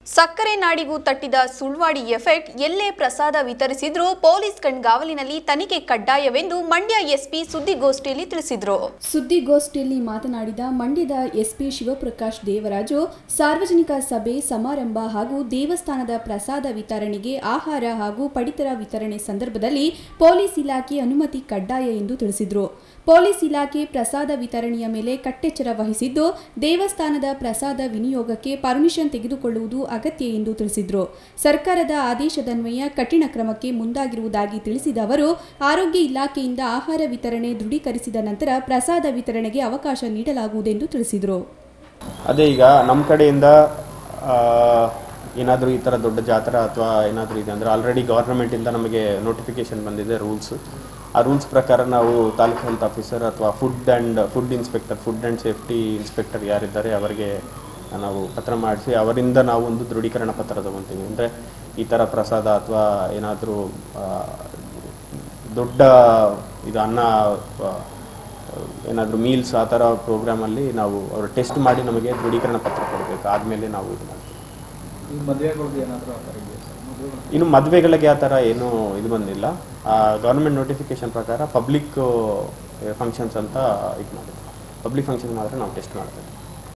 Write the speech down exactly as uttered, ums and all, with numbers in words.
ಸಕ್ಕರೆ ನಾಡಿಗೂ ತಟ್ಟಿದ ಸುಳ್ವಾಡಿ ಎಫೆಕ್ಟ್ ಎಲ್ಲೇ ಪ್ರಸಾದ ವಿತರಿಸಿದ್ರೂ ಪೊಲೀಸ್ ಕಣ್ಗಾವಲಿನಲ್ಲಿ ತನಿಖೆ ಕಡ್ಡಾಯವೆಂದು ಮಂಡ್ಯ ಎಸ್ಪಿ ಸುದ್ದಿಗೋಷ್ಠಿಯಲ್ಲಿ ತಿಳಿಸಿದರು. ಸುದ್ದಿಗೋಷ್ಠಿಯಲ್ಲಿ ಮಾತನಾಡಿದ ಮಂಡ್ಯದ ಎಸ್ಪಿ ಶಿವಪ್ರಕಾಶ್ ದೇವರಾಜು, ಸಾರ್ವಜನಿಕ ಸಭೆ ಸಮಾರಂಭ ಹಾಗೂ ದೇವಸ್ಥಾನದ ಪ್ರಸಾದ ವಿತರಣೆಗೆ ಆಹಾರ ಹಾಗೂ ಪಡಿತರ ವಿತರಣೆ ಸಂದರ್ಭದಲ್ಲಿ ಪೊಲೀಸ್ ಇಲಾಖೆ ಅನುಮತಿ ಕಡ್ಡಾಯ ಎಂದು ತಿಳಿಸಿದರು. ಪೊಲೀಸ್ ಇಲಾಖೆ ಪ್ರಸಾದ ವಿತರಣೆಯ ಮೇಲೆ ಕಟ್ಟೆಚ್ಚರ ವಹಿಸಿದ್ದು, ದೇವಸ್ಥಾನದ ಪ್ರಸಾದ ವಿನಿಯೋಗಕ್ಕೆ ಪರ್ಮಿಷನ್ ತೆಗೆದುಕೊಳ್ಳುವುದು ಅಗತ್ಯ ಎಂದು ತಿಳಿಸಿದರು. ಸರ್ಕಾರದ ಆದೇಶದನ್ವಯ ಕಠಿಣ ಕ್ರಮಕ್ಕೆ ಮುಂದಾಗಿರುವುದಾಗಿ ತಿಳಿಸಿದ ಅವರು, ಆರೋಗ್ಯ ಇಲಾಖೆಯಿಂದ ಆಹಾರ ವಿತರಣೆ ದೃಢೀಕರಿಸಿದ ನಂತರ ಪ್ರಸಾದ ವಿತರಣೆಗೆ ಅವಕಾಶ ನೀಡಲಾಗುವುದೆಂದು ತಿಳಿಸಿದರು. ಅದೇ ಈಗ ನಮ್ಮ ಕಡೆಯಿಂದ ಏನಾದರೂ ಈ ಥರ ದೊಡ್ಡ ಜಾತ್ರಾ ಅಥವಾ ಏನಾದರೂ ಇದೆ ಅಂದರೆ ಆಲ್ರೆಡಿ ಗವರ್ನಮೆಂಟಿಂದ ನಮಗೆ ನೋಟಿಫಿಕೇಶನ್ ಬಂದಿದೆ ರೂಲ್ಸ್. ಆ ರೂಲ್ಸ್ ಪ್ರಕಾರ ನಾವು ತಾಲೂಕು ಹೆಲ್ತ್ ಆಫೀಸರ್ ಅಥವಾ food and food inspector food and safety inspector ಯಾರಿದ್ದಾರೆ ಅವರಿಗೆ ನಾವು ಪತ್ರ ಮಾಡಿಸಿ ಅವರಿಂದ ನಾವು ಒಂದು ದೃಢೀಕರಣ ಪತ್ರ ತಗೊತೀವಿ. ಅಂದರೆ ಈ ಥರ ಪ್ರಸಾದ ಅಥವಾ ಏನಾದರೂ ದೊಡ್ಡ ಇದು ಅನ್ನ ಏನಾದರೂ ಮೀಲ್ಸ್ ಆ ಥರ ಪ್ರೋಗ್ರಾಮಲ್ಲಿ ನಾವು ಅವರು ಟೆಸ್ಟ್ ಮಾಡಿ ನಮಗೆ ದೃಢೀಕರಣ ಪತ್ರ ಕೊಡಬೇಕು. ಆದಮೇಲೆ ನಾವು ಇದು ಮಾಡ್ತೀವಿ. ಇನ್ನು ಮದುವೆಗಳಿಗೆ ಆ ಥರ ಏನೂ ಇದು ಬಂದಿಲ್ಲ. ಗೌರ್ಮೆಂಟ್ ನೋಟಿಫಿಕೇಶನ್ ಪ್ರಕಾರ ಪಬ್ಲಿಕ್ ಫಂಕ್ಷನ್ಸ್ ಅಂತ ಇದು ಮಾಡಿದ್ವಿ. ಪಬ್ಲಿಕ್ ಫಂಕ್ಷನ್ ಮಾತ್ರ ನಾವು ಟೆಸ್ಟ್ ಮಾಡ್ತೇವೆ.